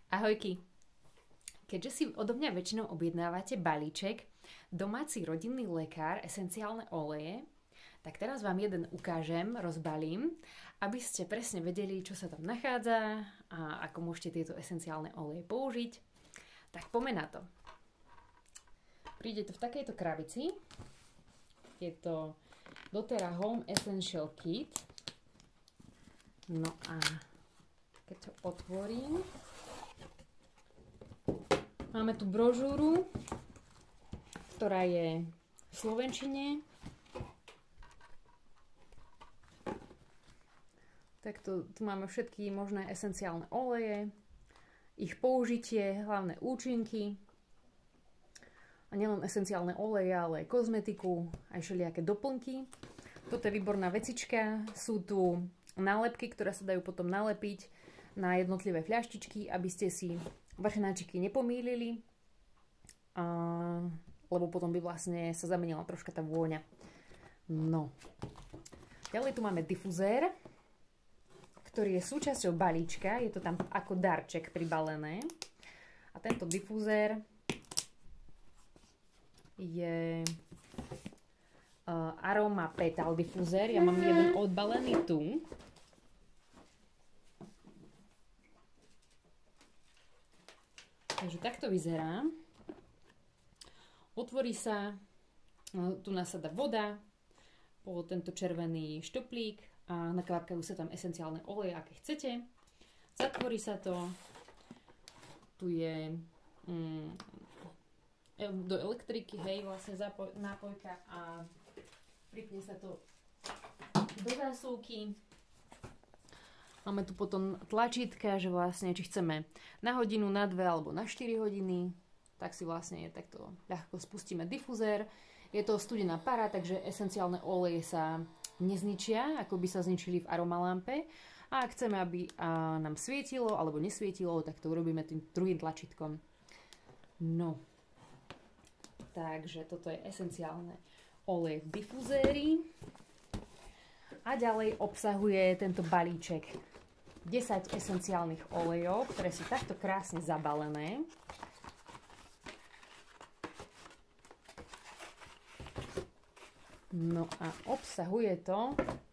Ahojky. Keďže si odo mňa väčšinou objednávate balíček domáci rodinný lekár esenciálne oleje, tak teraz vám jeden ukážem, rozbalím, aby ste presne vedeli, čo sa tam nachádza a ako môžete tieto esenciálne oleje použiť. Tak poďme na to. Príde to v takejto krabici. Je to doTERRA Home Essential Kit. No a keď to otvorím, máme tu brožúru, ktorá je v slovenčine. Takto tu máme všetky možné esenciálne oleje, ich použitie, hlavné účinky. A nielen esenciálne oleje, ale aj kozmetiku, aj všelijaké doplnky. Toto je výborná vecička. Sú tu nálepky, ktoré sa dajú potom nalepiť na jednotlivé fľaštičky, aby ste si vrchnáčiky nepomýlili, lebo potom by vlastne sa zamenila troška tá vôňa. No. Ďalej tu máme difuzér, ktorý je súčasťou balíčka. Je to tam ako darček pribalené. A tento difuzér je Aroma Petal difuzér. Ja mám jeden odbalený tu. Takže takto vyzerá. Otvorí sa, tu nasadá voda, po tento červený štuplík a nakvapkajú sa tam esenciálne oleje, aké chcete. Zatvorí sa to. Tu je do elektriky, hej, vlastne nápojka a pripne sa to do zásuvky. Máme tu potom tlačítka, že vlastne či chceme na hodinu, na 2 alebo na 4 hodiny, tak si vlastne takto ľahko spustíme difuzér. Je to studená para, takže esenciálne oleje sa nezničia, ako by sa zničili v aromalampe. A ak chceme, aby nám svietilo alebo nesvietilo, tak to urobíme tým druhým tlačítkom. No. Takže toto je esenciálne oleje v difuzéri. A ďalej obsahuje tento balíček 10 esenciálnych olejov, ktoré sú takto krásne zabalené. No a obsahuje to,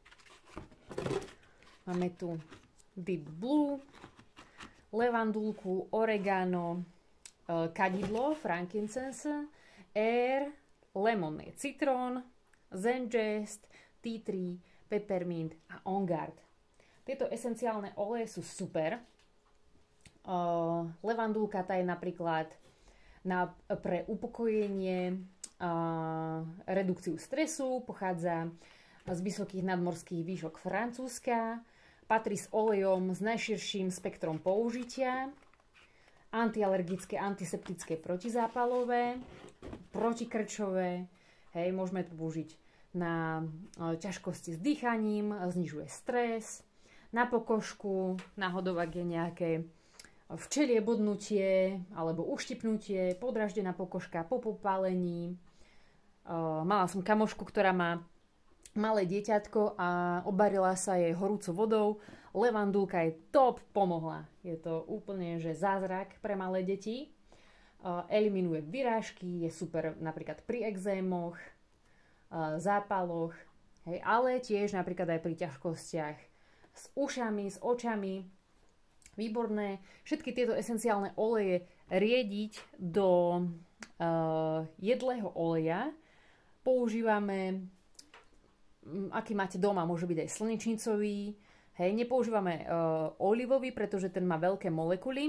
máme tu Deep Blue, levandulku, oregano, kadidlo, frankincense, air, lemon je citrón, zengest, tea tree, peppermint a on guard. Tieto esenciálne oleje sú super. Levandulka tá je napríklad pre upokojenie, redukciu stresu, pochádza z vysokých nadmorských výšok Francúzska, patrí s olejom s najširším spektrom použitia, antialergické, antiseptické, protizápalové, protikrčové, hej, môžeme to použiť na ťažkosti s dýchaním, znižuje stres, na pokožku, náhodou ak je nejaké včelie bodnutie alebo uštipnutie, podraždená pokožka po popálení. Mala som kamošku, ktorá má malé dieťatko a obarila sa jej horúcou vodou. Levandulka je top, pomohla. Je to úplne že zázrak pre malé deti. Eliminuje vyrážky, je super napríklad pri exémoch, zápaloch, hej, ale tiež napríklad aj pri ťažkostiach s ušami, s očami. Výborné. Všetky tieto esenciálne oleje riediť do jedlého oleja. Používame, aký máte doma, môže byť aj slnečnicový. Hej, nepoužívame olivový, pretože ten má veľké molekuly.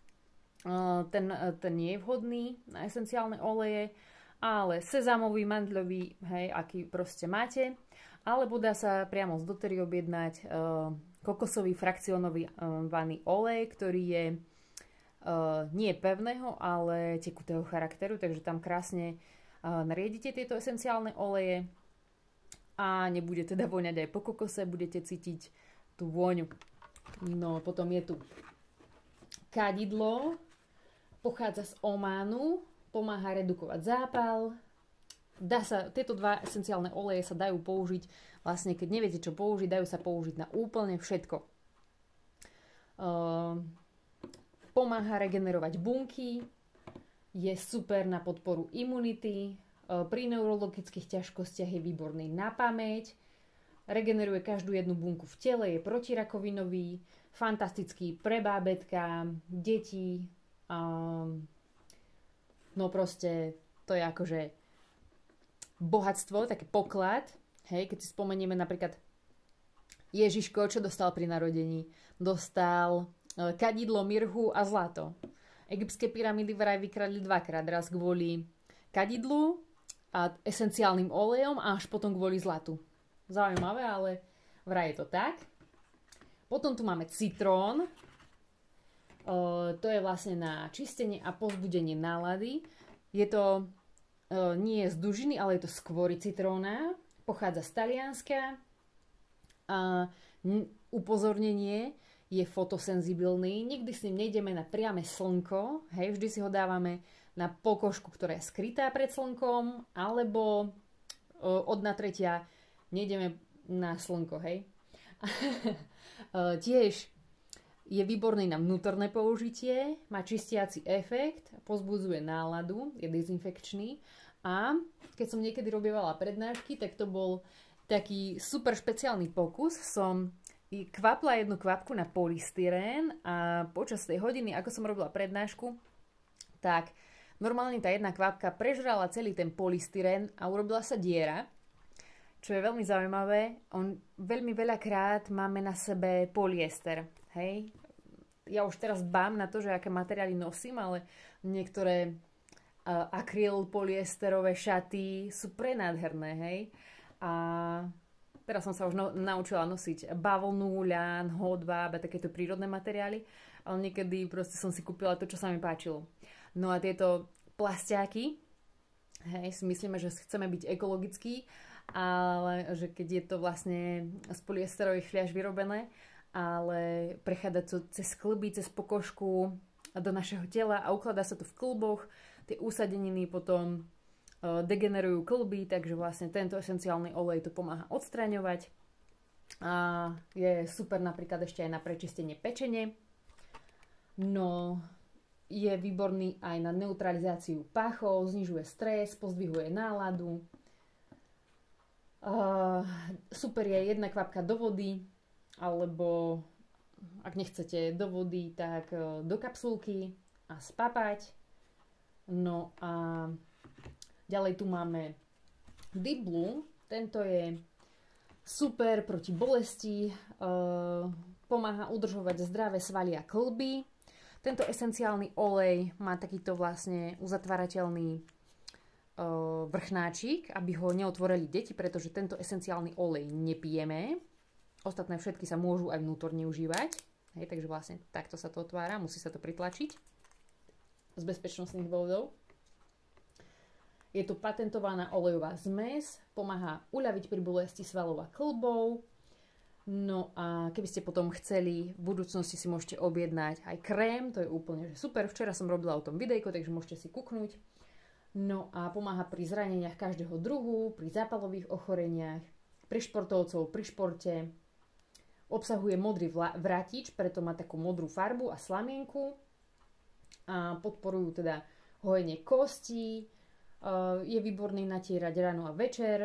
Ten nie je vhodný na esenciálne oleje, ale sezamový, mandľový, hej, aký proste máte. Alebo dá sa priamo z doTERRY objednať kokosový frakcionovaný olej, ktorý je nie pevného, ale tekutého charakteru, takže tam krásne nariedite tieto esenciálne oleje a nebude teda voňať aj po kokose, budete cítiť tú vôňu. No, potom je tu kadidlo, pochádza z Ománu, pomáha redukovať zápal. Tieto dva esenciálne oleje sa dajú použiť, vlastne keď neviete čo použiť, dajú sa použiť na úplne všetko. pomáha regenerovať bunky, je super na podporu imunity, pri neurologických ťažkostiach je výborný na pamäť, regeneruje každú jednu bunku v tele, je protirakovinový, fantastický pre bábätka, deti, no proste to je akože bohatstvo, taký poklad, hej, keď si spomenieme napríklad Ježiško, čo dostal pri narodení? Dostal kadidlo, mirhu a zlato. Egyptské pyramídy vraj vykradli dvakrát, raz kvôli kadidlu a esenciálnym olejom a až potom kvôli zlatu. Zaujímavé, ale vraj je to tak. Potom tu máme citrón. To je vlastne na čistenie a povzbudenie nálady. Je to nie je z dužiny, ale je to z kôry citróna. Pochádza z Talianska. A upozornenie, je fotosenzibilný. Nikdy s ním nejdeme na priame slnko. Hej, vždy si ho dávame na pokožku, ktorá je skrytá pred slnkom, alebo od natretia nejdeme na slnko, hej. Tiež je výborný na vnútorné použitie, má čistiaci efekt, pozbudzuje náladu, je dezinfekčný a keď som niekedy robievala prednášky, tak to bol taký super špeciálny pokus. Som kvapla jednu kvapku na polystyrén a počas tej hodiny, ako som robila prednášku, tak normálne tá jedna kvapka prežrala celý ten polystyrén a urobila sa diera, čo je veľmi zaujímavé. Veľmi veľakrát máme na sebe polyester, hej. Ja už teraz dbám na to, že aké materiály nosím, ale niektoré akryl polyesterové šaty sú prenádherné, hej. A teraz som sa už naučila nosiť bavlnu, ľan, hodváb a takéto prírodné materiály, ale niekedy proste som si kúpila to, čo sa mi páčilo. No a tieto plastiaky, hej, si myslíme, že chceme byť ekologickí, ale že keď je to vlastne z polyesterových fľaš vyrobené, ale prechádza to cez klby, cez pokožku do našeho tela a ukladá sa to v klboch, tie úsadeniny potom degenerujú klby, takže vlastne tento esenciálny olej to pomáha odstraňovať a je super napríklad ešte aj na prečistenie pečene. No, je výborný aj na neutralizáciu páchov, znižuje stres, pozdvihuje náladu. Super je jedna kvapka do vody, alebo ak nechcete do vody, tak do kapsulky a spapať. No a ďalej tu máme Deep Blue. Tento je super proti bolesti, pomáha udržovať zdravé svaly a klby. Tento esenciálny olej má takýto vlastne uzatvárateľný vrchnáčik, aby ho neotvorili deti, pretože tento esenciálny olej nepijeme. Ostatné všetky sa môžu aj vnútorne užívať. Hej, takže vlastne takto sa to otvára, musí sa to pritlačiť z bezpečnostných dôvodov. Je to patentovaná olejová zmes, pomáha uľaviť pri bolesti svalov a klbov. No a keby ste potom chceli, v budúcnosti si môžete objednať aj krém, to je úplne že super. Včera som robila o tom videjko, takže môžete si kúknuť. No a pomáha pri zraneniach každého druhu, pri zápalových ochoreniach, pri športovcov, pri športe. Obsahuje modrý vrátič, preto má takú modrú farbu a slamienku. A podporujú teda hojenie kostí. Je výborný natierať ráno a večer.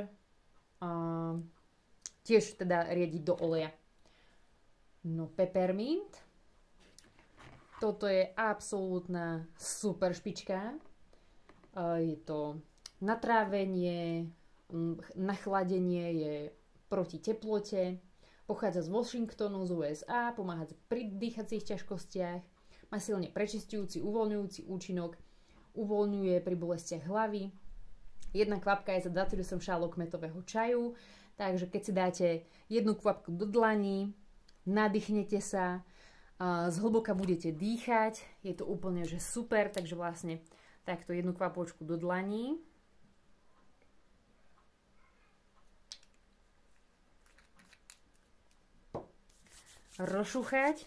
Tiež teda riediť do oleja. No, peppermint. Toto je absolútna super špička. Je to na trávenie, na chladenie, je proti teplote. Pochádza z Washingtonu, z USA, pomáha pri dýchacích ťažkostiach, má silne prečistujúci, uvoľňujúci účinok, uvoľňuje pri bolestiach hlavy. Jedna kvapka je za 28 šálok kmetového čaju, takže keď si dáte jednu kvapku do dlani, nadýchnete sa, zhlboka budete dýchať, je to úplne že super, takže vlastne takto jednu kvapočku do dlani. Rozšúchať.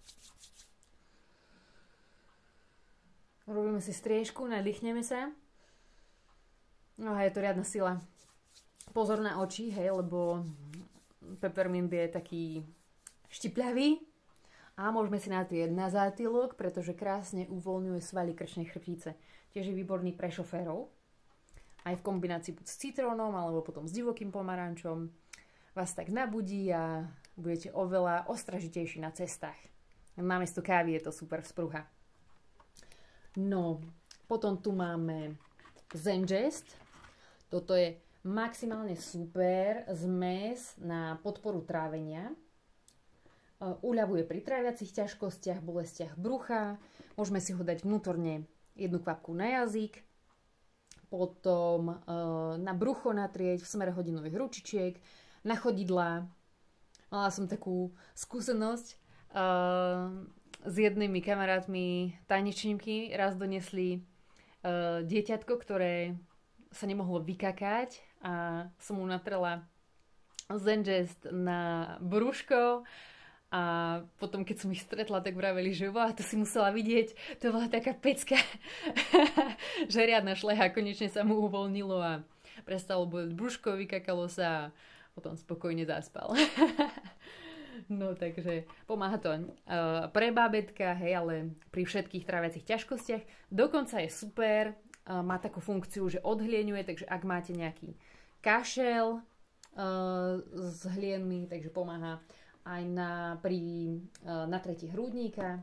Robíme si striežku, nadýchneme sa. No a je to riadna sila. Pozor na oči, hej, lebo peppermint je taký štipľavý A môžeme si natrieť na zátylok, pretože krásne uvoľňuje svaly krčnej chrbtice. Tiež je výborný pre šoférov. Aj v kombinácii buď s citrónom, alebo potom s divokým pomarančom. Vás tak nabudí a budete oveľa ostražitejší na cestách. Namiesto kávy je to super spruha. No, potom tu máme Zengest. Toto je maximálne super zmes na podporu trávenia. Uľavuje pri tráviacich ťažkostiach, bolestiach brucha. Môžeme si ho dať vnútorne jednu kvapku na jazyk. Potom na brucho natrieť v smere hodinových ručičiek. Na chodidlá. Mala som takú skúsenosť s jednými kamarátmi tanečníky. Raz donesli dieťatko, ktoré sa nemohlo vykakať a som mu natrela Zengest na brúško. A potom, keď som ich stretla, tak vraveli, že to si musela vidieť, to bola taká pecka, že riadna šleha, konečne sa mu uvoľnilo a prestalo boleť brúško, vykakalo sa a potom spokojne zaspal. No takže pomáha to pre bábätka, hej, ale pri všetkých tráviacich ťažkostiach. Dokonca je super, má takú funkciu, že odhlieňuje, takže ak máte nejaký kašel s hlienmi, takže pomáha aj pri natretí hrudníka.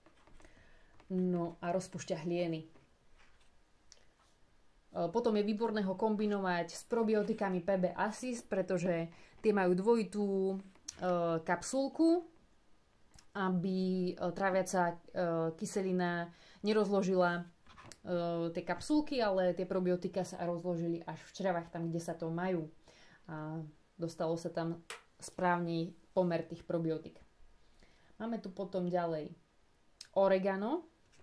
No a rozpúšťa hlieny. Potom je výborné ho kombinovať s probiotikami PB Assist, pretože tie majú dvojitú kapsulku, aby tráviaca kyselina nerozložila tie kapsulky, ale tie probiotika sa rozložili až v črevách, tam, kde sa to majú. A dostalo sa tam správny pomer tých probiotik. Máme tu potom ďalej oregano.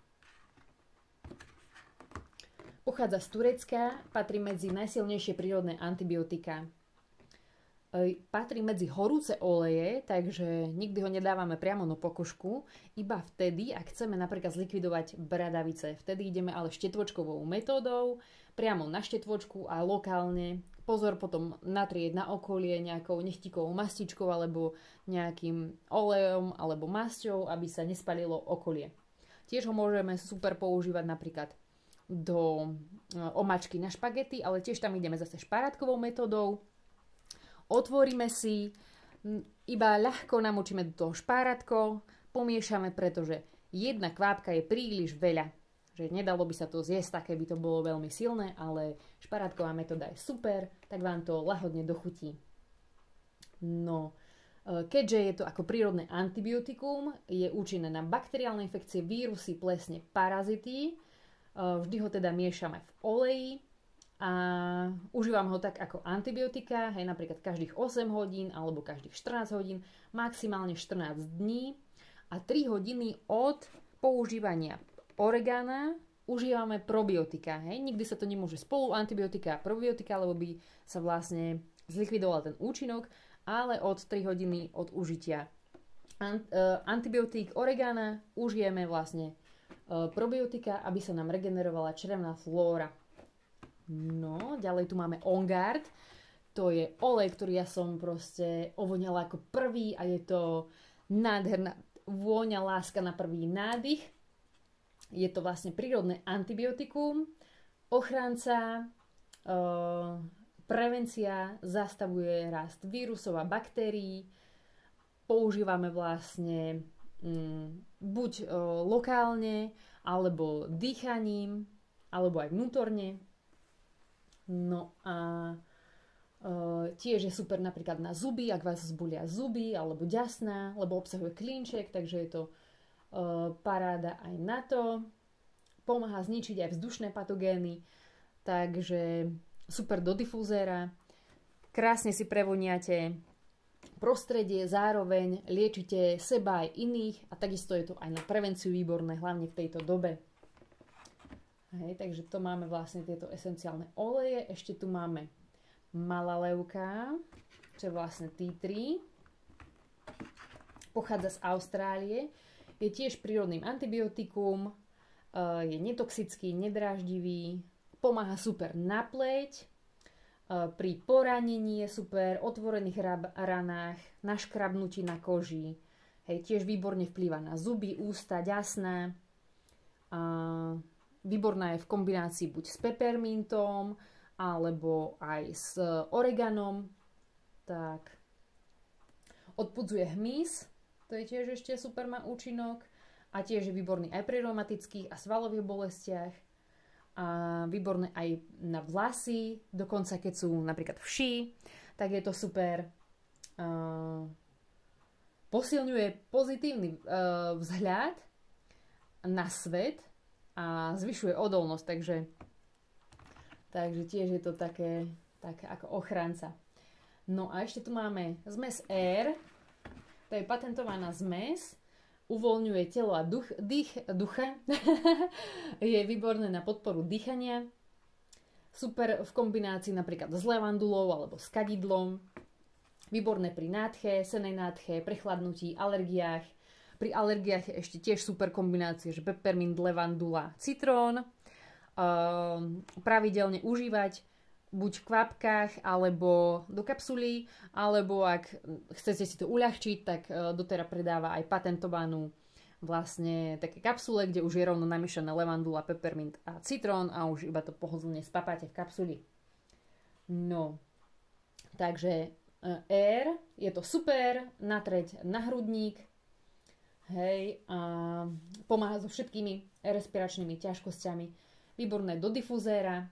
Pochádza z Turecka, patrí medzi najsilnejšie prírodné antibiotika. Patrí medzi horúce oleje, takže nikdy ho nedávame priamo na pokožku, iba vtedy, ak chceme napríklad zlikvidovať bradavice. Vtedy ideme ale štetvočkovou metódou, priamo na štetvočku a lokálne. Pozor potom natrieť na okolie nejakou nechtikovou mastičkou alebo nejakým olejom alebo masťou, aby sa nespalilo okolie. Tiež ho môžeme super používať napríklad do omačky na špagety, ale tiež tam ideme zase šparátkovou metódou. Otvoríme si, iba ľahko namočíme do toho špárátko, pomiešame, pretože jedna kvapka je príliš veľa. Že nedalo by sa to zjesť, také by to bolo veľmi silné, ale šparátková metóda je super, tak vám to lahodne dochutí. No, keďže je to ako prírodné antibiotikum, je účinné na bakteriálne infekcie, vírusy, plesne, parazity. Vždy ho teda miešame v oleji a užívam ho tak ako antibiotika, hej, napríklad každých 8 hodín alebo každých 14 hodín, maximálne 14 dní a 3 hodiny od používania oregana užívame probiotika. Hej? Nikdy sa to nemôže spolu antibiotika a probiotika, lebo by sa vlastne zlikvidoval ten účinok, ale od 3 hodiny od užitia antibiotík oregana užijeme vlastne probiotika, aby sa nám regenerovala črevná flóra. No, ďalej tu máme On Guard. To je olej, ktorý ja som proste ovoňala ako prvý a je to nádherná vôňa, láska na prvý nádych. Je to vlastne prírodné antibiotikum, ochranca, prevencia, zastavuje rast vírusov a baktérií. Používame vlastne buď lokálne, alebo dýchaním, alebo aj vnútorne. No a tiež je super napríklad na zuby, ak vás zbolia zuby, alebo ďasná, lebo obsahuje klinček, takže je to paráda aj na to. Pomáha zničiť aj vzdušné patogény, takže super do difúzéra. Krásne si prevoniate prostredie, zároveň liečite seba aj iných a takisto je to aj na prevenciu výborné, hlavne v tejto dobe. Hej, takže to máme vlastne tieto esenciálne oleje. Ešte tu máme malaleuka, čo je vlastne tea tree. Pochádza z Austrálie. Je tiež prírodným antibiotikum, je netoxický, nedráždivý, pomáha super na pleť, pri poranení je super, otvorených ranách, na škrabnutí na koži, Hej, tiež výborne vplýva na zuby, ústa, ďasná. A výborná je v kombinácii buď s peppermintom, alebo aj s oreganom. Tak. Odpudzuje hmyz, to je tiež ešte super, má účinok. A tiež je výborný aj pri reumatických a svalových bolestiach. A výborné aj na vlasy, dokonca keď sú napríklad vši, tak je to super. Posilňuje pozitívny vzhľad na svet a zvyšuje odolnosť, takže tiež je to také ako ochranca. No a ešte tu máme zmes Air, to je patentovaná zmes, uvoľňuje telo a ducha, je výborné na podporu dýchania, super v kombinácii napríklad s levandulou alebo s kadidlom, výborné pri nádche, senej nádche, prechladnutí, alergiách. Pri alergiách je ešte tiež super kombinácia, že peppermint, levandula, citrón. Pravidelne užívať buď v kvapkách, alebo do kapsulí, alebo ak chcete si to uľahčiť, tak doteraz predáva aj patentovanú vlastne také kapsule, kde už je rovno namiešané levandula, peppermint a citrón a už iba to pohodlne spapáte v kapsuli. No, takže Air, je to super, natreť na hrudník, hej, a pomáha so všetkými respiračnými ťažkosťami. Výborné do difuzéra,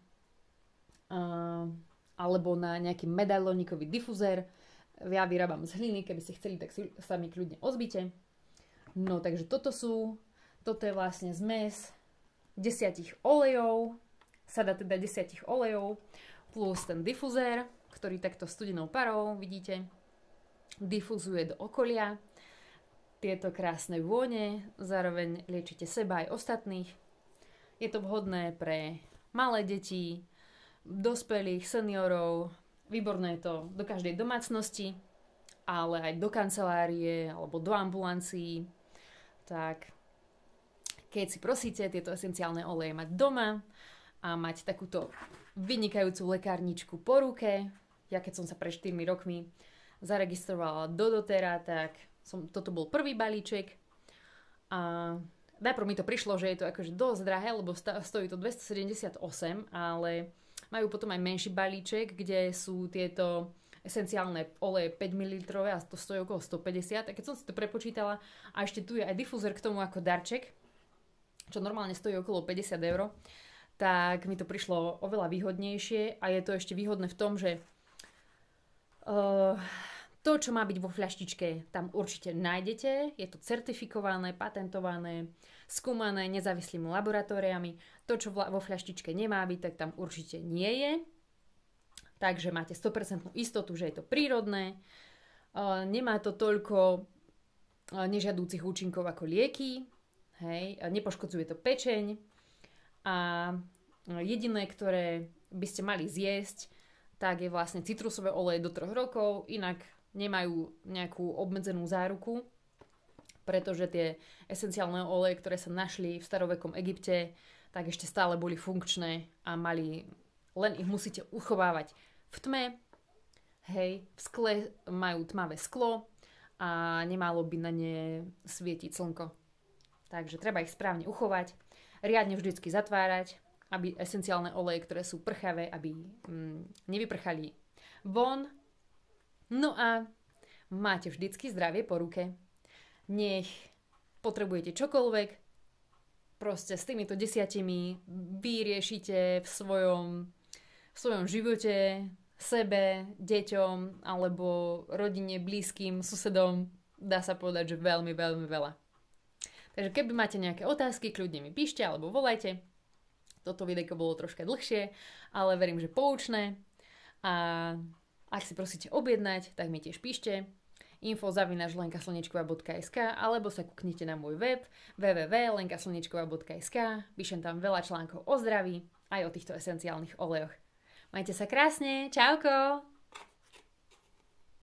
alebo na nejaký medailónikový difuzér. Ja vyrábam z hliny, keby ste chceli, tak si sami kľudne ozbite. No, takže toto je vlastne zmes 10 olejov, sada teda 10 olejov, plus ten difuzér, ktorý takto studenou parou, vidíte, difuzuje do okolia tieto krásne vône, zároveň liečite seba aj ostatných. Je to vhodné pre malé deti, dospelých, seniorov, výborné je to do každej domácnosti, ale aj do kancelárie alebo do ambulancií. Tak keď si prosíte tieto esenciálne oleje mať doma a mať takúto vynikajúcu lekárničku po ruke, ja keď som sa pred 4 rokmi zaregistrovala do dotera, tak toto bol prvý balíček a najprv mi to prišlo, že je to akože dosť drahé, lebo stojí to 278, ale majú potom aj menší balíček, kde sú tieto esenciálne oleje 5 ml a to stojí okolo 150. A keď som si to prepočítala a ešte tu je aj difúzer k tomu ako darček, čo normálne stojí okolo 50 €, tak mi to prišlo oveľa výhodnejšie a je to ešte výhodné v tom, že to, čo má byť vo fľaštičke, tam určite nájdete. Je to certifikované, patentované, skúmané nezávislými laboratóriami. To, čo vo fľaštičke nemá byť, tak tam určite nie je. Takže máte 100% istotu, že je to prírodné. Nemá to toľko nežiadúcich účinkov ako lieky. Hej. Nepoškodzuje to pečeň. A jediné, ktoré by ste mali zjesť, tak je vlastne citrusové oleje do 3 rokov. Inak nemajú nejakú obmedzenú záruku, pretože tie esenciálne oleje, ktoré sa našli v starovekom Egypte, tak ešte stále boli funkčné a len ich musíte uchovávať v tme. Hej, v skle majú tmavé sklo a nemalo by na ne svietiť slnko. Takže treba ich správne uchovať, riadne vždycky zatvárať, aby esenciálne oleje, ktoré sú prchavé, aby nevyprchali von. No a máte vždycky zdravie po ruke. Nech potrebujete čokoľvek, proste s týmito 10 vyriešite v svojom živote, sebe, deťom, alebo rodine, blízkym, susedom, dá sa povedať, že veľmi, veľmi veľa. Takže keby máte nejaké otázky, kľudne mi píšte alebo volajte. Toto videjko bolo troška dlhšie, ale verím, že poučné. A ak si prosíte objednať, tak mi tiež píšte info@lenkaslnečková.sk alebo sa kúknite na môj web www.lenkaslnečková.sk. Píšem tam veľa článkov o zdraví aj o týchto esenciálnych olejoch. Majte sa krásne, čauko!